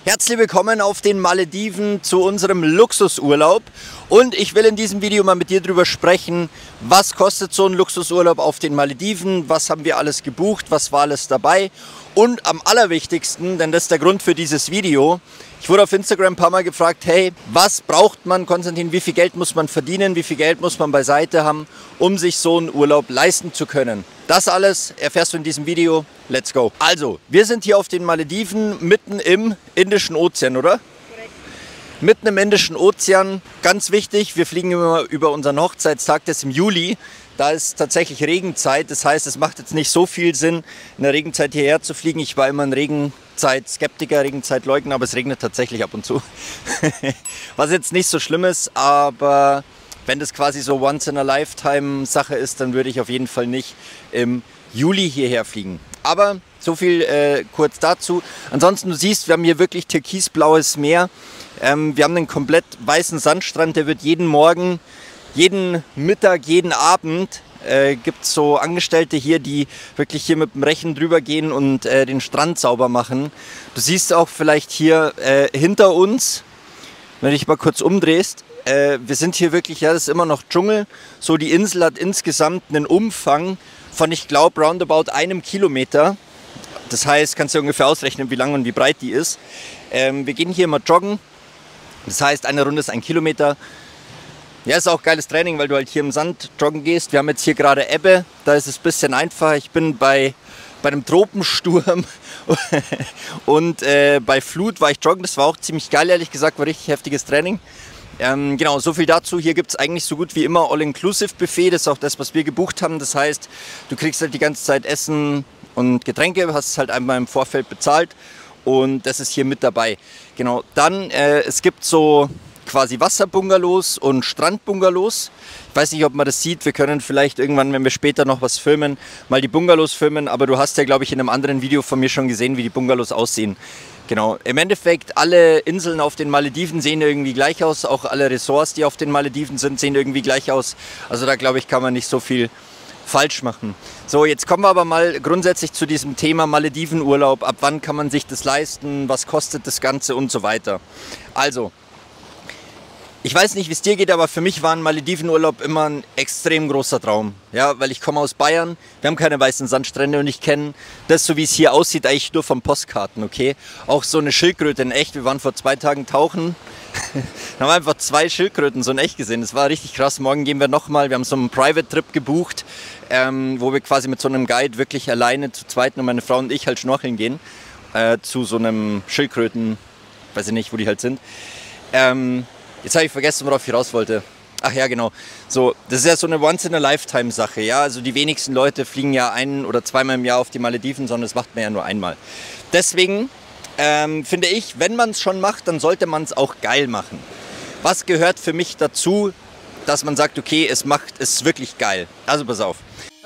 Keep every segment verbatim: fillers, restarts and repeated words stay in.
Herzlich willkommen auf den Malediven zu unserem Luxusurlaub und ich will in diesem Video mal mit dir darüber sprechen, was kostet so ein Luxusurlaub auf den Malediven, was haben wir alles gebucht, was war alles dabei und am allerwichtigsten, denn das ist der Grund für dieses Video, ich wurde auf Instagram ein paar Mal gefragt, hey, was braucht man, Konstantin, wie viel Geld muss man verdienen, wie viel Geld muss man beiseite haben, um sich so einen Urlaub leisten zu können. Das alles erfährst du in diesem Video. Let's go. Also, wir sind hier auf den Malediven mitten im Indischen Ozean, oder? Korrekt. Mitten im Indischen Ozean. Ganz wichtig, wir fliegen immer über unseren Hochzeitstag, das ist im Juli. Da ist tatsächlich Regenzeit. Das heißt, es macht jetzt nicht so viel Sinn, in der Regenzeit hierher zu fliegen. Ich war immer ein Regenzeit-Skeptiker, Regenzeit-Leugner, aber es regnet tatsächlich ab und zu. Was jetzt nicht so schlimm ist, aber wenn das quasi so Once-in-a-Lifetime-Sache ist, dann würde ich auf jeden Fall nicht im Juli hierher fliegen. Aber so viel äh, kurz dazu. Ansonsten, du siehst, wir haben hier wirklich türkisblaues Meer. Ähm, wir haben einen komplett weißen Sandstrand, der wird jeden Morgen, jeden Mittag, jeden Abend äh, gibt es so Angestellte hier, die wirklich hier mit dem Rechen drüber gehen und äh, den Strand sauber machen. Du siehst auch vielleicht hier äh, hinter uns, wenn du dich mal kurz umdrehst, äh, wir sind hier wirklich, ja, das ist immer noch Dschungel. So, die Insel hat insgesamt einen Umfang von, ich glaube, roundabout einem Kilometer. Das heißt, kannst du ungefähr ausrechnen, wie lang und wie breit die ist. Ähm, wir gehen hier mal joggen. Das heißt, eine Runde ist ein Kilometer. Ja, ist auch geiles Training, weil du halt hier im Sand joggen gehst. Wir haben jetzt hier gerade Ebbe, da ist es ein bisschen einfacher. Ich bin bei, bei einem Tropensturm und äh, bei Flut war ich joggen. Das war auch ziemlich geil, ehrlich gesagt, war richtig heftiges Training. Ähm, genau, so viel dazu. Hier gibt es eigentlich so gut wie immer All-Inclusive-Buffet. Das ist auch das, was wir gebucht haben. Das heißt, du kriegst halt die ganze Zeit Essen und Getränke, hast es halt einmal im Vorfeld bezahlt und das ist hier mit dabei. Genau, dann, äh, es gibt so quasi Wasserbungalows und Strandbungalows. Ich weiß nicht, ob man das sieht. Wir können vielleicht irgendwann, wenn wir später noch was filmen, mal die Bungalows filmen. Aber du hast ja, glaube ich, in einem anderen Video von mir schon gesehen, wie die Bungalows aussehen. Genau, im Endeffekt, alle Inseln auf den Malediven sehen irgendwie gleich aus. Auch alle Ressorts, die auf den Malediven sind, sehen irgendwie gleich aus. Also da, glaube ich, kann man nicht so viel falsch machen. So, jetzt kommen wir aber mal grundsätzlich zu diesem Thema Maledivenurlaub. Ab wann kann man sich das leisten? Was kostet das Ganze und so weiter? Also, ich weiß nicht, wie es dir geht, aber für mich war ein Maledivenurlaub immer ein extrem großer Traum. Ja, weil ich komme aus Bayern, wir haben keine weißen Sandstrände und ich kenne das, so wie es hier aussieht, eigentlich nur von Postkarten, okay? Auch so eine Schildkröte in echt, wir waren vor zwei Tagen tauchen, da haben wir einfach zwei Schildkröten so in echt gesehen, das war richtig krass. Morgen gehen wir nochmal, wir haben so einen Private-Trip gebucht, ähm, wo wir quasi mit so einem Guide wirklich alleine zu zweit, und meine Frau und ich halt schnorcheln gehen, äh, zu so einem Schildkröten, weiß ich nicht, wo die halt sind. Ähm, Jetzt habe ich vergessen, worauf ich raus wollte. Ach ja, genau. So, das ist ja so eine Once-in-a-Lifetime-Sache. Ja? Also die wenigsten Leute fliegen ja ein- oder zweimal im Jahr auf die Malediven, sondern das macht man ja nur einmal. Deswegen ähm, finde ich, wenn man es schon macht, dann sollte man es auch geil machen. Was gehört für mich dazu, dass man sagt, okay, es macht es wirklich geil? Also pass auf.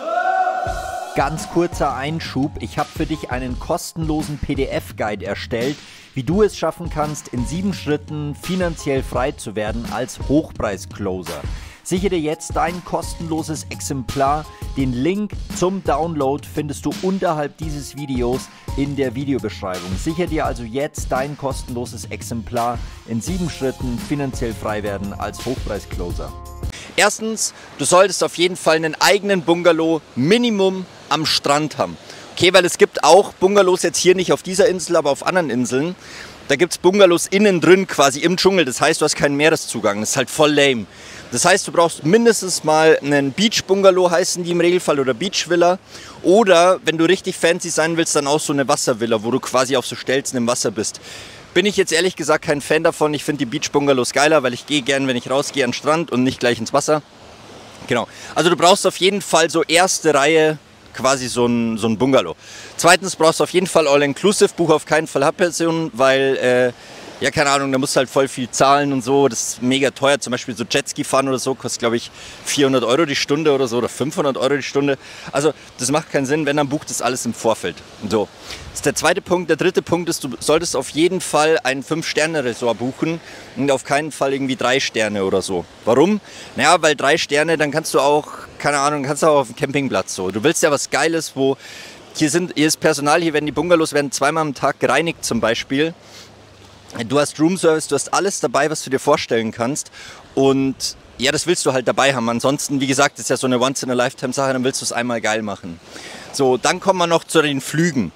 Ganz kurzer Einschub, ich habe für dich einen kostenlosen P D F-Guide erstellt, wie du es schaffen kannst, in sieben Schritten finanziell frei zu werden als Hochpreis-Closer. Sichere dir jetzt dein kostenloses Exemplar. Den Link zum Download findest du unterhalb dieses Videos in der Videobeschreibung. Sichere dir also jetzt dein kostenloses Exemplar in sieben Schritten finanziell frei werden als Hochpreis-Closer. Erstens, du solltest auf jeden Fall einen eigenen Bungalow Minimum am Strand haben. Okay, weil es gibt auch Bungalows, jetzt hier nicht auf dieser Insel, aber auf anderen Inseln. Da gibt es Bungalows innen drin, quasi im Dschungel. Das heißt, du hast keinen Meereszugang. Das ist halt voll lame. Das heißt, du brauchst mindestens mal einen Beach-Bungalow, heißen die im Regelfall, oder Beach-Villa. Oder, wenn du richtig fancy sein willst, dann auch so eine Wasservilla, wo du quasi auf so Stelzen im Wasser bist. Bin ich jetzt ehrlich gesagt kein Fan davon. Ich finde die Beach-Bungalows geiler, weil ich gehe gern, wenn ich rausgehe, an den Strand und nicht gleich ins Wasser. Genau. Also du brauchst auf jeden Fall so erste Reihe, quasi so ein, so ein Bungalow. Zweitens brauchst du auf jeden Fall All-Inclusive, buch auf keinen Fall Halbpension, weil, äh, ja keine Ahnung, da musst du halt voll viel zahlen und so, das ist mega teuer, zum Beispiel so Jetski fahren oder so, kostet glaube ich vierhundert Euro die Stunde oder so, oder fünfhundert Euro die Stunde, also das macht keinen Sinn, wenn, dann bucht das alles im Vorfeld. So, das ist der zweite Punkt. Der dritte Punkt ist, du solltest auf jeden Fall ein fünf Sterne Resort buchen und auf keinen Fall irgendwie drei Sterne oder so. Warum? Naja, weil drei Sterne, dann kannst du auch, keine Ahnung, kannst du auch auf dem Campingplatz so. Du willst ja was Geiles, wo, hier, sind, hier ist Personal, hier werden die Bungalows werden zweimal am Tag gereinigt zum Beispiel. Du hast Roomservice, du hast alles dabei, was du dir vorstellen kannst. Und ja, das willst du halt dabei haben. Ansonsten, wie gesagt, das ist ja so eine Once-in-a-Lifetime-Sache, dann willst du es einmal geil machen. So, dann kommen wir noch zu den Flügen.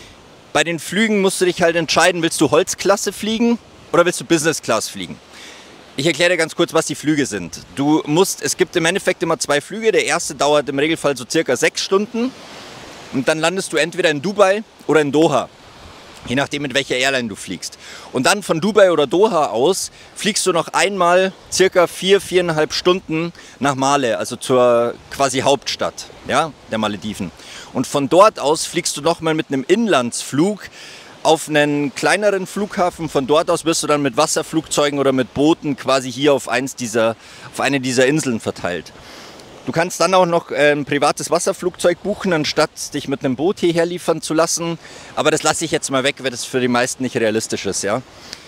Bei den Flügen musst du dich halt entscheiden, willst du Holzklasse fliegen oder willst du Business Class fliegen? Ich erkläre dir ganz kurz, was die Flüge sind. Du musst, es gibt im Endeffekt immer zwei Flüge. Der erste dauert im Regelfall so circa sechs Stunden. Und dann landest du entweder in Dubai oder in Doha. Je nachdem, mit welcher Airline du fliegst. Und dann von Dubai oder Doha aus fliegst du noch einmal circa vier, viereinhalb Stunden nach Male, also zur quasi Hauptstadt, ja, der Malediven. Und von dort aus fliegst du nochmal mit einem Inlandsflug auf einen kleineren Flughafen. Von dort aus wirst du dann mit Wasserflugzeugen oder mit Booten quasi hier auf, eins dieser, auf eine dieser Inseln verteilt. Du kannst dann auch noch ein privates Wasserflugzeug buchen, anstatt dich mit einem Boot hierher liefern zu lassen. Aber das lasse ich jetzt mal weg, weil das für die meisten nicht realistisch ist. Ja?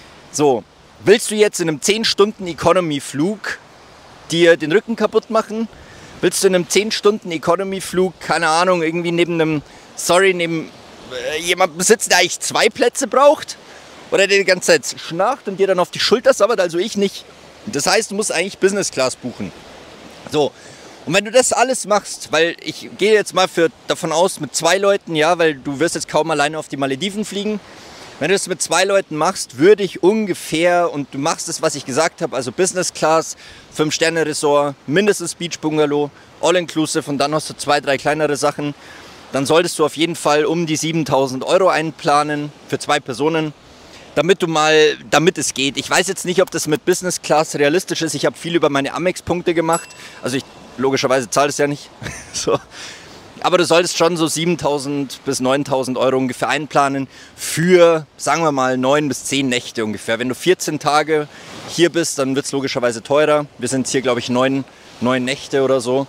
So, willst du jetzt in einem zehn Stunden Economy-Flug dir den Rücken kaputt machen? Willst du in einem zehn Stunden Economy-Flug, keine Ahnung, irgendwie neben einem, sorry, neben äh, jemandem sitzen, der eigentlich zwei Plätze braucht? Oder der die ganze Zeit schnarcht und dir dann auf die Schulter sabbert, also ich nicht. Das heißt, du musst eigentlich Business Class buchen. So. Und wenn du das alles machst, weil ich gehe jetzt mal für, davon aus mit zwei Leuten, ja, weil du wirst jetzt kaum alleine auf die Malediven fliegen. Wenn du das mit zwei Leuten machst, würde ich ungefähr, und du machst das, was ich gesagt habe, also Business Class, fünf Sterne Resort, mindestens Beach Bungalow, All-Inclusive und dann hast du zwei, drei kleinere Sachen, dann solltest du auf jeden Fall um die siebentausend Euro einplanen für zwei Personen, damit du mal, damit es geht. Ich weiß jetzt nicht, ob das mit Business Class realistisch ist. Ich habe viel über meine Amex-Punkte gemacht, also ich logischerweise zahlt es ja nicht. So. Aber du solltest schon so siebentausend bis neuntausend Euro ungefähr einplanen für, sagen wir mal, neun bis zehn Nächte ungefähr. Wenn du vierzehn Tage hier bist, dann wird es logischerweise teurer. Wir sind hier, glaube ich, neun, neun Nächte oder so.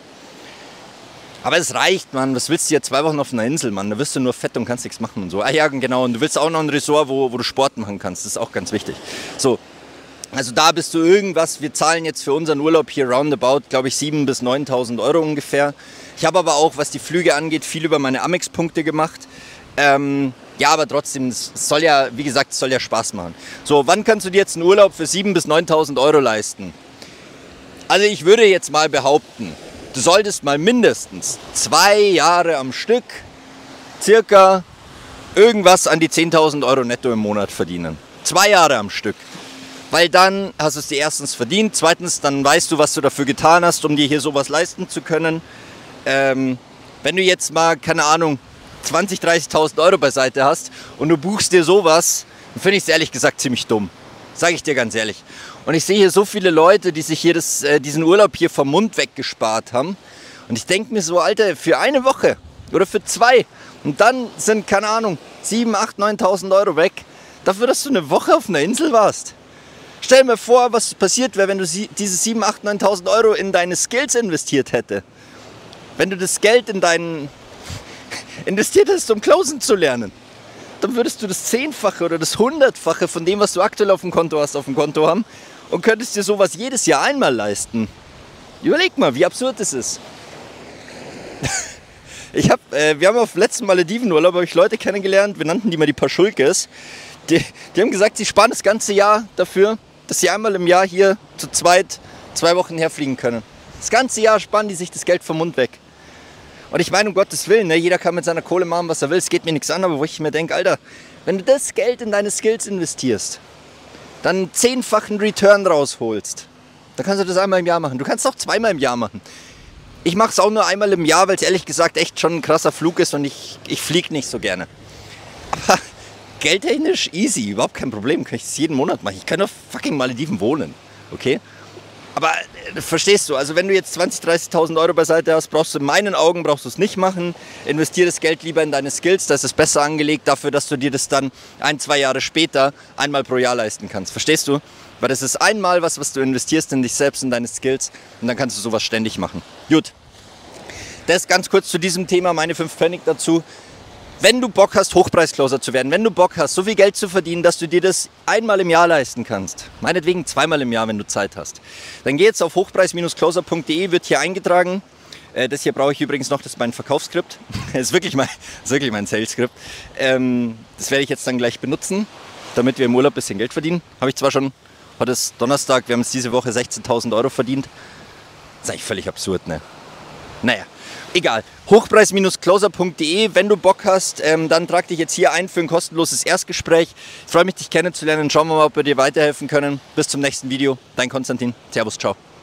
Aber es reicht, Mann. Was willst du hier zwei Wochen auf einer Insel, Mann? Da wirst du nur fett und kannst nichts machen und so. Ah ja, genau. Und du willst auch noch ein Resort, wo, wo du Sport machen kannst. Das ist auch ganz wichtig. So. Also da bist du irgendwas, wir zahlen jetzt für unseren Urlaub hier roundabout, glaube ich, siebentausend bis neuntausend Euro ungefähr. Ich habe aber auch, was die Flüge angeht, viel über meine Amex-Punkte gemacht. Ähm, ja, aber trotzdem, es soll ja, wie gesagt, es soll ja Spaß machen. So, wann kannst du dir jetzt einen Urlaub für siebentausend bis neuntausend Euro leisten? Also ich würde jetzt mal behaupten, du solltest mal mindestens zwei Jahre am Stück circa irgendwas an die zehntausend Euro netto im Monat verdienen. Zwei Jahre am Stück. Weil dann hast du es dir erstens verdient, zweitens dann weißt du, was du dafür getan hast, um dir hier sowas leisten zu können. Ähm, wenn du jetzt mal, keine Ahnung, zwanzigtausend, dreißigtausend Euro beiseite hast und du buchst dir sowas, dann finde ich es ehrlich gesagt ziemlich dumm. Sage ich dir ganz ehrlich. Und ich sehe hier so viele Leute, die sich hier das, äh, diesen Urlaub hier vom Mund weggespart haben. Und ich denke mir so, Alter, für eine Woche oder für zwei und dann sind, keine Ahnung, siebentausend, achttausend, neuntausend Euro weg, dafür, dass du eine Woche auf einer Insel warst. Stell dir mal vor, was passiert wäre, wenn du diese siebentausend, achttausend, neuntausend Euro in deine Skills investiert hätte. Wenn du das Geld in deinen investiert hättest, um Closen zu lernen, dann würdest du das Zehnfache oder das Hundertfache von dem, was du aktuell auf dem Konto hast, auf dem Konto haben und könntest dir sowas jedes Jahr einmal leisten. Überleg mal, wie absurd das ist. Ich hab, äh, wir haben auf dem letzten Maledivenurlaub ich Leute kennengelernt, wir nannten die mal die Paschulkes. Die, die haben gesagt, sie sparen das ganze Jahr dafür, dass sie einmal im Jahr hier zu zweit zwei Wochen herfliegen können. Das ganze Jahr sparen die sich das Geld vom Mund weg. Und ich meine, um Gottes Willen, ne, jeder kann mit seiner Kohle machen, was er will, es geht mir nichts an, aber wo ich mir denke, Alter, wenn du das Geld in deine Skills investierst, dann einen zehnfachen Return rausholst, dann kannst du das einmal im Jahr machen. Du kannst es auch zweimal im Jahr machen. Ich mache es auch nur einmal im Jahr, weil es ehrlich gesagt echt schon ein krasser Flug ist und ich, ich fliege nicht so gerne. Aber geldtechnisch easy, überhaupt kein Problem, kann ich das jeden Monat machen. Ich kann auf fucking Malediven wohnen, okay? Aber äh, verstehst du, also wenn du jetzt zwanzigtausend, dreißigtausend Euro beiseite hast, brauchst du in meinen Augen brauchst du es nicht machen. Investier das Geld lieber in deine Skills, da ist es besser angelegt dafür, dass du dir das dann ein, zwei Jahre später einmal pro Jahr leisten kannst. Verstehst du? Weil das ist einmal was, was du investierst in dich selbst, in deine Skills und dann kannst du sowas ständig machen. Gut. Das ganz kurz zu diesem Thema, meine fünf Pfennig dazu. Wenn du Bock hast, Hochpreiscloser zu werden, wenn du Bock hast, so viel Geld zu verdienen, dass du dir das einmal im Jahr leisten kannst, meinetwegen zweimal im Jahr, wenn du Zeit hast, dann geh jetzt auf hochpreis Closer punkt de, wird hier eingetragen. Äh, das hier brauche ich übrigens noch, das ist mein Verkaufsskript. Das ist wirklich mein, das ist wirklich mein Sales-Skript. Ähm, das werde ich jetzt dann gleich benutzen. damit wir im Urlaub ein bisschen Geld verdienen. Habe ich zwar schon, heute ist Donnerstag, wir haben jetzt diese Woche sechzehntausend Euro verdient. Das ist eigentlich völlig absurd, ne? Naja, egal. Hochpreis Closer punkt de, wenn du Bock hast, ähm, dann trag dich jetzt hier ein für ein kostenloses Erstgespräch. Ich freue mich, dich kennenzulernen. Schauen wir mal, ob wir dir weiterhelfen können. Bis zum nächsten Video. Dein Konstantin. Servus, ciao.